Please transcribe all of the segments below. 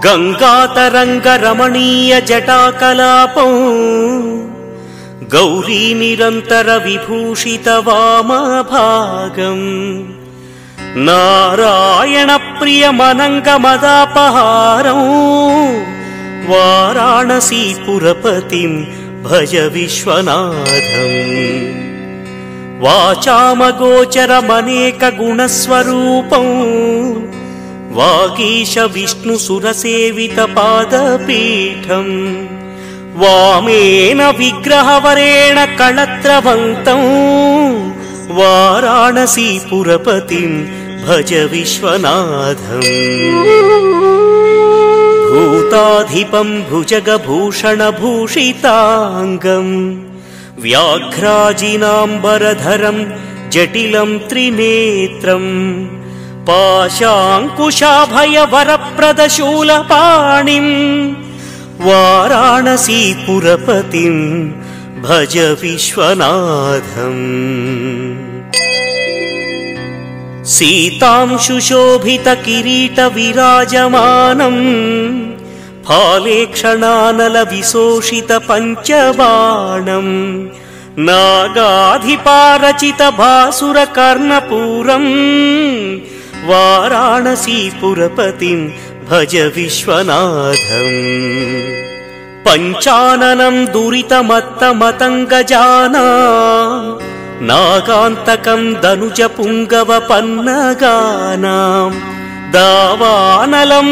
गंगातरंगरमणीय जटाकलापं गौरी निरंतर विभूषित वामभागम् नारायण प्रिय मनंगमदापहारं वाराणसीपुरपतिं भज विश्वनाथम् वाचामगोचरमनेक गुणस्वरूपं वागीश विष्णुसुरसेवित पादपीठम् वामेन विग्रहवरेण कळत्रवन्तं वाराणसीपुरपतिं भज विश्वनाथम् भूताधिपं भुजगभूषणभूषिताङ्गं व्याघ्राजिनाम्बरधरं जटिलं त्रिनेत्रम् पाशाङ्कुशाभयवरप्रदशूलपाणिं वाराणसीपुरपतिं भज विश्वनाथम् सीतांशुशोभितकिरीटविराजमानं फालेक्षणानलविशोषितपञ्चबाणं नागाधिपारचितभासुरकर्णपूरम् वाराणसीपुरपतिं भज विश्वनाथम् पञ्चाननं दुरितमत्तमतङ्गजाना नागान्तकं दनुजपुङ्गवपन्नगानां दावानलं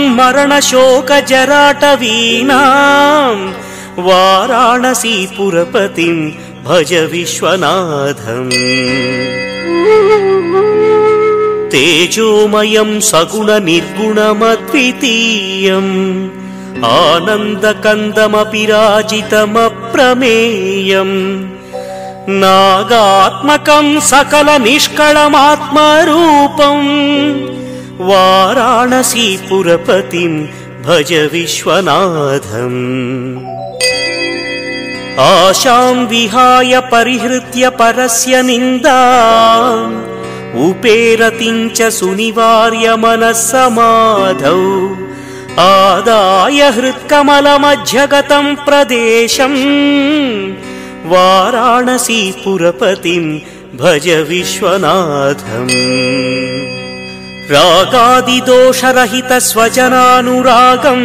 मरणशोकजराटवीनां वाराणसीपुरपतिं भज विश्वनाथम् तेजोमयं सगुणनिर्गुणमद्वितीयम् आनन्दकन्दमपि राजितमप्रमेयम् नागात्मकं सकलनिष्कळमात्मरूपं वाराणसीपुरपतिं भज विश्वनाथम् आशां विहाय परिहृत्य परस्य निन्दाम् उपेरतिं च सुनिवार्य मनस्समाधौ आदाय हृत्कमलमध्यगतं प्रदेशं वाराणसीपुरपतिं भज विश्वनाथम् रागादिदोषरहितस्वजनानुरागं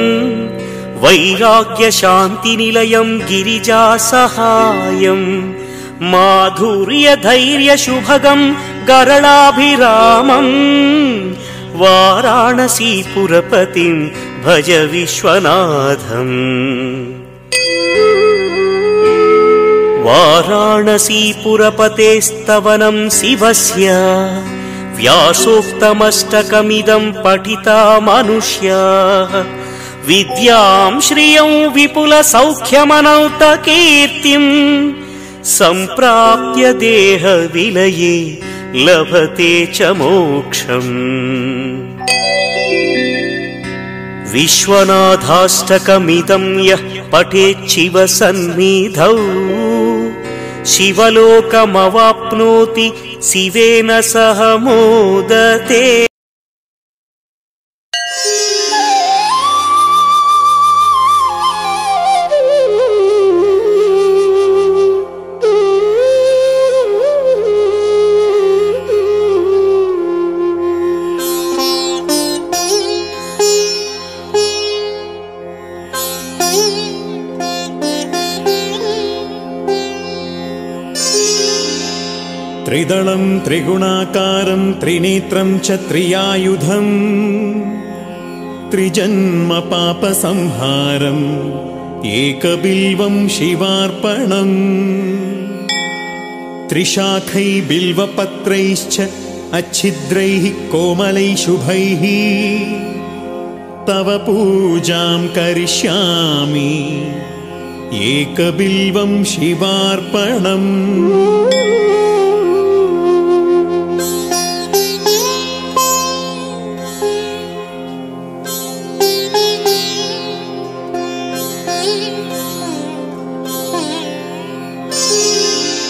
वैराग्यशान्तिनिलयं गिरिजासहायम् माधुर्यधैर्यशुभगं गरलाभिरामं वाराणसीपुरपतिं भज विश्वनाथम् वाराणसीपुरपतेस्तवनं शिवस्य व्यासोक्तमष्टकमिदं पठिता मनुष्याः विद्यां श्रियं विपुलसौख्यमनौतकीर्तिम् सम्प्राप्य देहविलये लभते च मोक्षम् विश्वनाथाष्टकमिदं यः पठेच्छिव सन्निधौ शिवलोकमवाप्नोति शिवेन सह मोदते। त्रिदलं त्रिगुणाकारं त्रिनेत्रं च त्रियायुधं त्रिजन्म पापसंहारम् एकबिल्वं शिवार्पणम् त्रिशाखै बिल्वपत्रैश्च अच्छिद्रैः कोमलैः शुभैः तव पूजां करिष्यामि एकबिल्वं शिवार्पणम्।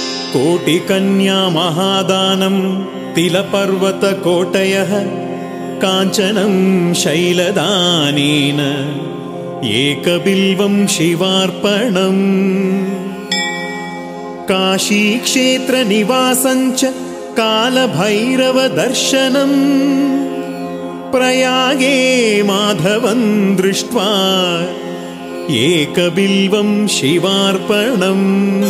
कोटिकन्या महादानं तिलपर्वतकोटयः काञ्चनं शैलदानेन एकबिल्वं शिवार्पणम् काशीक्षेत्रनिवासञ्च कालभैरवदर्शनम् प्रयागे माधवं दृष्ट्वा एकबिल्वं शिवार्पणम्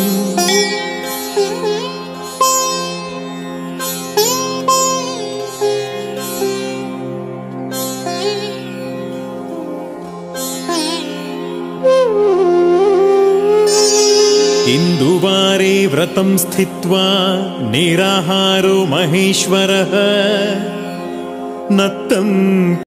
इन्दुवारे व्रतं स्थित्वा निराहारो महेश्वरः नत्तं